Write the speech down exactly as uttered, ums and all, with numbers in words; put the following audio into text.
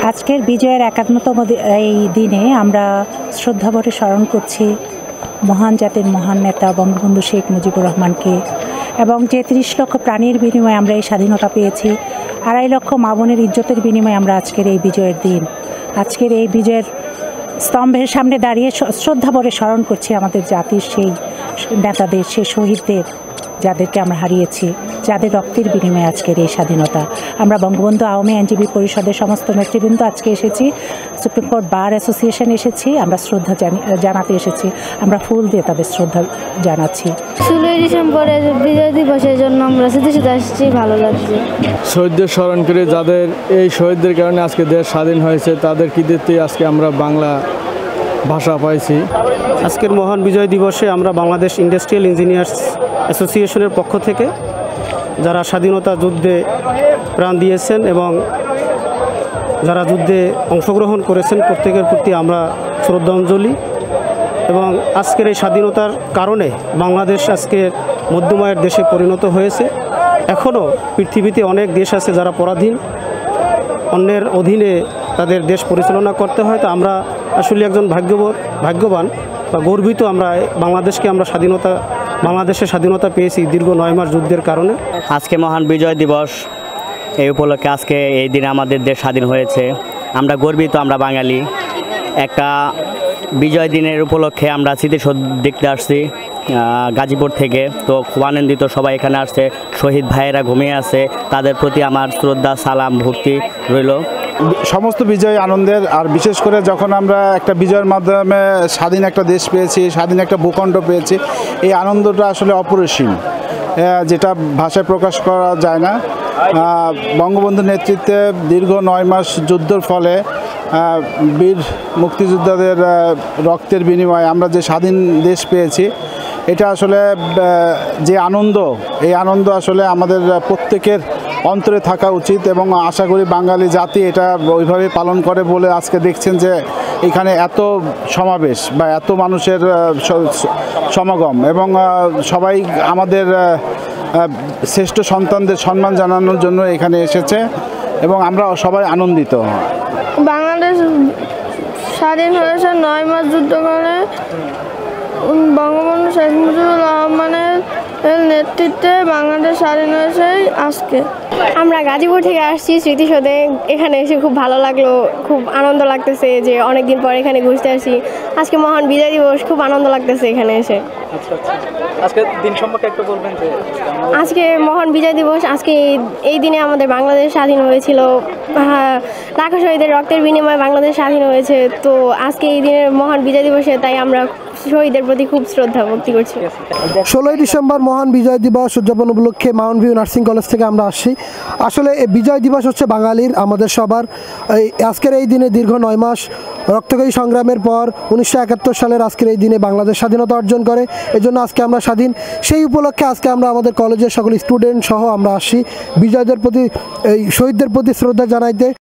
আজকের বিজয়ের একাত্মতম এই দিনে আমরা শ্রদ্ধাভরে স্মরণ করছি মহান জাতির মহান নেতা বঙ্গবন্ধু শেখ মুজিবুর রহমানকে, এবং যে ত্রিশ লক্ষ প্রাণীর বিনিময়ে আমরা এই স্বাধীনতা পেয়েছি, আড়াই লক্ষ মা বোনের ইজ্জতের বিনিময়ে আমরা আজকের এই বিজয়ের দিন, আজকের এই বিজয়ের স্তম্ভের সামনে দাঁড়িয়ে শ্রদ্ধাভরে স্মরণ করছি আমাদের জাতির সেই নেতাদের, সেই শহীদদের, যাদেরকে আমরা হারিয়েছি, যাদের রক্তের বিনিময়ে আজকের এই স্বাধীনতা। আমরা বঙ্গবন্ধু আওয়ামী আইনজীবী পরিষদের সমস্ত নেতৃবৃন্দ আজকে এসেছি, সুপ্রিম কোর্ট বার অ্যাসোসিয়েশন এসেছি, আমরা শ্রদ্ধা জানাতে এসেছি, আমরা ফুল দিয়ে তাদের শ্রদ্ধা জানাচ্ছি। ষোলোই ডিসেম্বরের বিজয় দিবসের জন্য আমরা সাথে সাথে আসছি, ভালো লাগছে। শহীদদের স্মরণ করে, যাদের এই শহীদদের কারণে আজকে দেশ স্বাধীন হয়েছে, তাদের কৃতিত্বে আজকে আমরা বাংলা ভাষা পাইছি। আজকের মহান বিজয় দিবসে আমরা বাংলাদেশ ইন্ডাস্ট্রিয়াল ইঞ্জিনিয়ার্স অ্যাসোসিয়েশনের পক্ষ থেকে যারা স্বাধীনতা যুদ্ধে প্রাণ দিয়েছেন এবং যারা যুদ্ধে অংশগ্রহণ করেছেন প্রত্যেকের প্রতি আমরা শ্রদ্ধাঞ্জলি। এবং আজকের এই স্বাধীনতার কারণে বাংলাদেশ আজকে মধ্যমায়ের দেশে পরিণত হয়েছে। এখনও পৃথিবীতে অনেক দেশ আছে যারা পরাধীন, অন্যের অধীনে তাদের দেশ পরিচালনা করতে হয়। তো আমরা আসলে একজন ভাগ্যবান ভাগ্যবান বা গর্বিত, আমরা বাংলাদেশকে আমরা স্বাধীনতা বাংলাদেশের স্বাধীনতা পেয়েছি দীর্ঘ নয় মাস যুদ্ধের কারণে। আজকে মহান বিজয় দিবস, এই উপলক্ষে আজকে এই দিনে আমাদের দেশ স্বাধীন হয়েছে, আমরা গর্বিত, আমরা বাঙালি। একটা বিজয় দিনের উপলক্ষে আমরা স্মৃতিসৌধ দেখতে আসছি গাজীপুর থেকে, তো খুব আনন্দিত, সবাই এখানে আসছে, শহীদ ভাইয়েরা ঘুমিয়ে আছে, তাদের প্রতি আমার শ্রদ্ধা সালাম ভক্তি রইল। সমস্ত বিজয় আনন্দের, আর বিশেষ করে যখন আমরা একটা বিজয়ের মাধ্যমে স্বাধীন একটা দেশ পেয়েছি, স্বাধীন একটা ভূখণ্ড পেয়েছি, এই আনন্দটা আসলে অপরিসীম, যেটা ভাষায় প্রকাশ করা যায় না। বঙ্গবন্ধুর নেতৃত্বে দীর্ঘ নয় মাস যুদ্ধের ফলে বীর মুক্তিযোদ্ধাদের রক্তের বিনিময়ে আমরা যে স্বাধীন দেশ পেয়েছি, এটা আসলে যে আনন্দ, এই আনন্দ আসলে আমাদের প্রত্যেকের অন্তরে থাকা উচিত, এবং আশা করি বাঙালি জাতি এটা ওইভাবে পালন করে বলে আজকে দেখছেন যে এখানে এত সমাবেশ বা এত মানুষের সমাগম, এবং সবাই আমাদের শ্রেষ্ঠ সন্তানদের সম্মান জানানোর জন্য এখানে এসেছে, এবং আমরা সবাই আনন্দিত। বাংলাদেশ স্বাধীন হয়েছে নয় মাস যুদ্ধ করে বঙ্গবন্ধু শেখ মুজিবুর রহমানের নেতৃত্বে বাংলাদেশ স্বাধীন হয়েছে আজকে। আমরা গাজীপুর থেকে আসছি স্মৃতিসৌধে, এখানে এসে খুব ভালো লাগলো, খুব আনন্দ লাগতেছে যে অনেকদিন পর এখানে ঘুরতে আসি। আজকে মহান বিজয় দিবস, খুব আনন্দ লাগতেছে এখানে এসে। আজকে দিন সম্পর্কে একটু বলবেন যে আজকে মহান বিজয় দিবস, আজকে এই দিনে আমাদের বাংলাদেশ স্বাধীন হয়েছিল, লাখো শহীদের রক্তের বিনিময়ে বাংলাদেশ স্বাধীন হয়েছে। তো আজকে এই দিনের মহান বিজয় দিবসে তাই আমরা শহীদের প্রতি খুব শ্রদ্ধা ভক্তি করছি। ষোলোই ডিসেম্বর মহান বিজয় দিবস উদযাপন উপলক্ষে মাউন্ট ভিউ নার্সিং কলেজ থেকে আমরা আসছি। আসলে এই বিজয় দিবস হচ্ছে বাঙালির, আমাদের সবার। এই আজকের এই দিনে দীর্ঘ নয় মাস রক্তক্ষয়ী সংগ্রামের পর উনিশশো একাত্তর সালের আজকের এই দিনে বাংলাদেশ স্বাধীনতা অর্জন করে, এজন্য আজকে আমরা স্বাধীন। সেই উপলক্ষে আজকে আমরা আমাদের কলেজের সকল স্টুডেন্ট সহ আমরা আসছি বিজয়দের প্রতি, এই শহীদদের প্রতি শ্রদ্ধা জানাইতে।